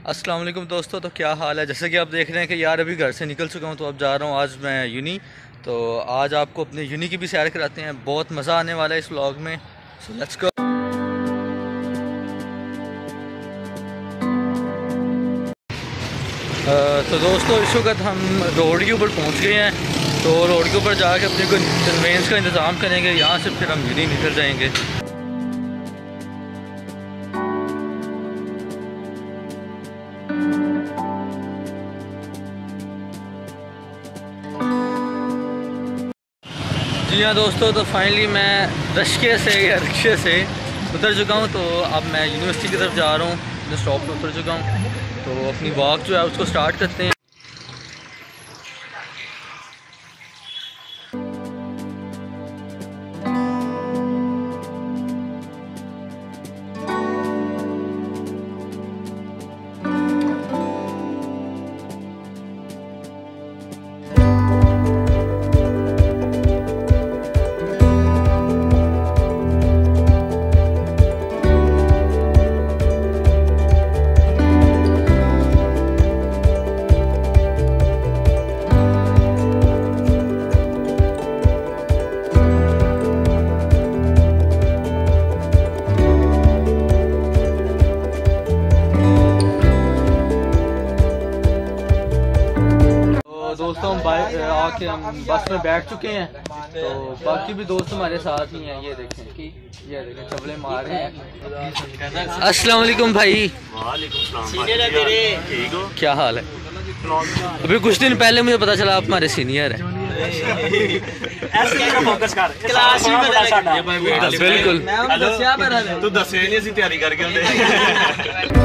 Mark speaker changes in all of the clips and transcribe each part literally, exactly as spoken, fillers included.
Speaker 1: अस्सलाम वालेकुम दोस्तों, तो क्या हाल है। जैसे कि आप देख रहे हैं कि यार अभी घर से निकल चुका हूँ, तो अब जा रहा हूँ आज मैं यूनी। तो आज आपको अपने यूनी की भी सैर कराते हैं, बहुत मज़ा आने वाला है इस व्लॉग में। So let's go. तो दोस्तों इस वक्त हम रोड के ऊपर पहुँच गए हैं। तो रोड के ऊपर जाके अपने को कन्वेंस का इंतज़ाम करेंगे, यहाँ से फिर हम यूनी निकल जाएंगे। जी हाँ दोस्तों, तो फाइनली मैं रश्के से या रिक्शे से उतर चुका हूँ। तो अब मैं यूनिवर्सिटी की तरफ जा रहा हूँ, मैं स्टॉप पे उतर चुका हूँ। तो अपनी वॉक जो है उसको स्टार्ट करते हैं। दोस्तों हम बाइक आके हम बस में बैठ चुके हैं। तो बाकी भी दोस्त हमारे साथ ही हैं। ये देखें, ये देखें चबले मार रहे हैं। अस्सलाम वालेकुम भाई। क्या हाल है? अभी कुछ दिन पहले मुझे पता चला आप हमारे सीनियर हैं। बिल्कुल तू दसे नहीं, तैयारी करके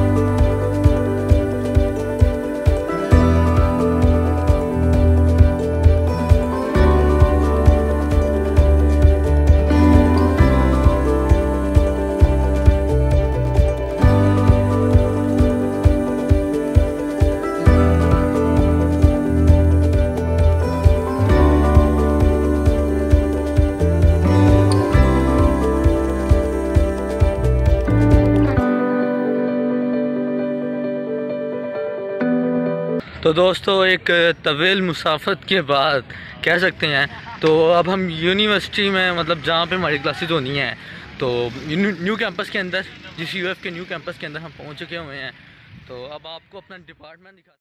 Speaker 1: तो दोस्तों एक तवील मुसाफत के बाद कह सकते हैं, तो अब हम यूनिवर्सिटी में, मतलब जहाँ पे हमारी क्लासेज होनी हैं, तो न्यू कैंपस के अंदर, जिस यूएफ के न्यू कैंपस के अंदर हम पहुँच चुके हुए हैं। तो अब आपको अपना डिपार्टमेंट दिखा।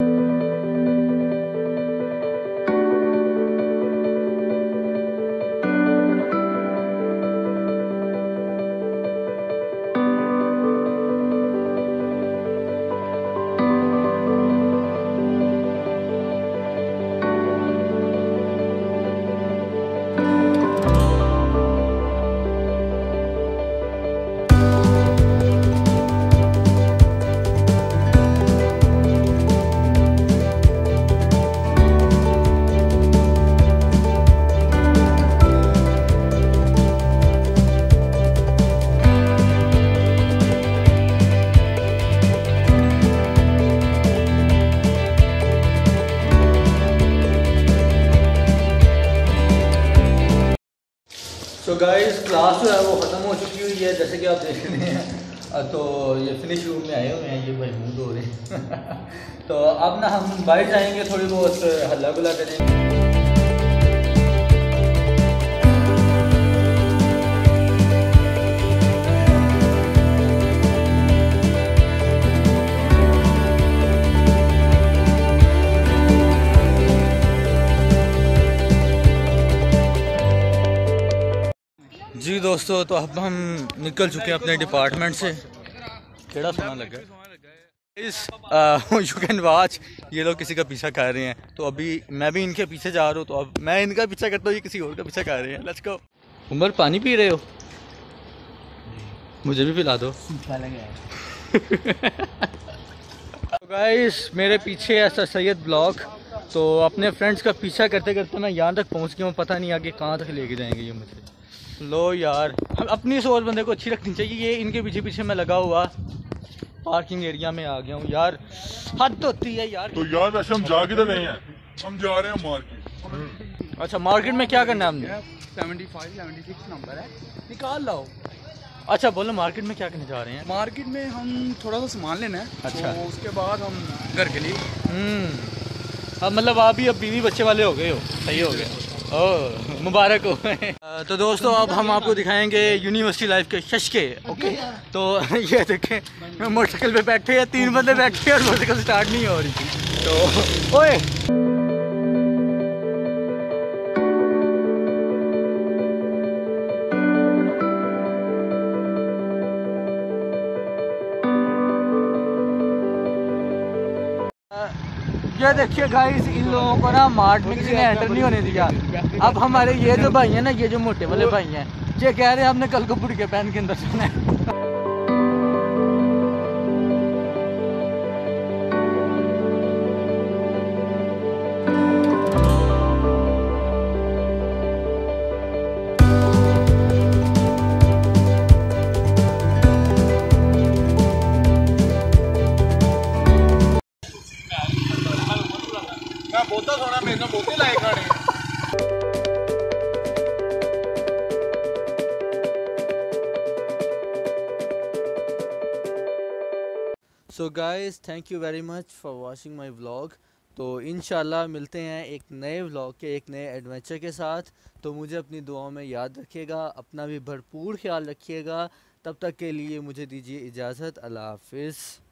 Speaker 1: तो गाइस क्लास जो है वो ख़त्म हो चुकी हुई है, जैसे कि आप देख रहे हैं। तो ये फिनिश रूम में आए हुए हैं, ये भाई मूड हो रहे हैं। तो अब ना हम बाहर जाएंगे, थोड़ी बहुत हल्ला गुल्ला करेंगे। जी दोस्तों, तो अब हम निकल चुके हैं अपने डिपार्टमेंट से। केड़ा सोना लगा इस यू कैन वॉच, ये लोग किसी का पीछा कर रहे हैं। तो अभी मैं भी इनके पीछे जा रहा हूँ। तो अब मैं इनका पीछा करता हूँ, ये किसी और का पीछा कर रहे हैं। Let's go. उमर पानी पी रहे हो? मुझे भी पिला दो। तो गाइस मेरे पीछे है सैयद ब्लॉक। तो अपने फ्रेंड्स का पीछा करते करते मैं यहाँ तक पहुँच गया हूँ। पता नहीं आगे कहाँ तक लेके जाएंगे ये मुझे। लो यार, हम अपनी सोच बंदे को अच्छी रखनी चाहिए। ये इनके पीछे पीछे मैं लगा हुआ पार्किंग एरिया में आ गया हूँ यार, हद होती है यार।
Speaker 2: तो यार वैसे हम जा किधर रहे हैं? हम जा रहे हैं मार्केट।
Speaker 1: अच्छा, मार्केट में क्या करना है हमने?
Speaker 3: पचहत्तर छिहत्तर नंबर है,
Speaker 1: निकाल लाओ। अच्छा बोलो, मार्केट में क्या करने जा रहे हैं?
Speaker 3: मार्केट में हम थोड़ा सा सामान लेना है।
Speaker 1: अच्छा।
Speaker 3: तो उसके बाद हम घर के लिए।
Speaker 1: हम्म अब मतलब आप भी अब बीवी बच्चे वाले हो गए हो, सही हो गए। ओह मुबारक हो। अ, तो दोस्तों अब हम आपको दिखाएंगे यूनिवर्सिटी लाइफ के शशके। ओके तो ये देखें मोटरसाइकिल पे बैठे हैं, तीन बंदे बैठे हैं और मोटरसाइकिल स्टार्ट नहीं हो रही थी। तो ओए ये देखिए गाइस, इन लोगों को ना मार्ट में किसी ने एंटर नहीं होने दिया। अब हमारे ये जो भाई हैं ना, ये जो मोटे वाले भाई हैं, ये कह रहे हैं हमने कल को बुढ़ के पहन के अंदर जाना है।
Speaker 2: बोता सोना मेरे को बोते लाए खाने।
Speaker 1: So guys thank you very much for watching my vlog. तो इंशाल्लाह मिलते हैं एक नए व्लॉग के, एक नए एडवेंचर के साथ। तो मुझे अपनी दुआओं में याद रखिएगा, अपना भी भरपूर ख्याल रखिएगा। तब तक के लिए मुझे दीजिए इजाज़त। अल्लाह हाफिज़।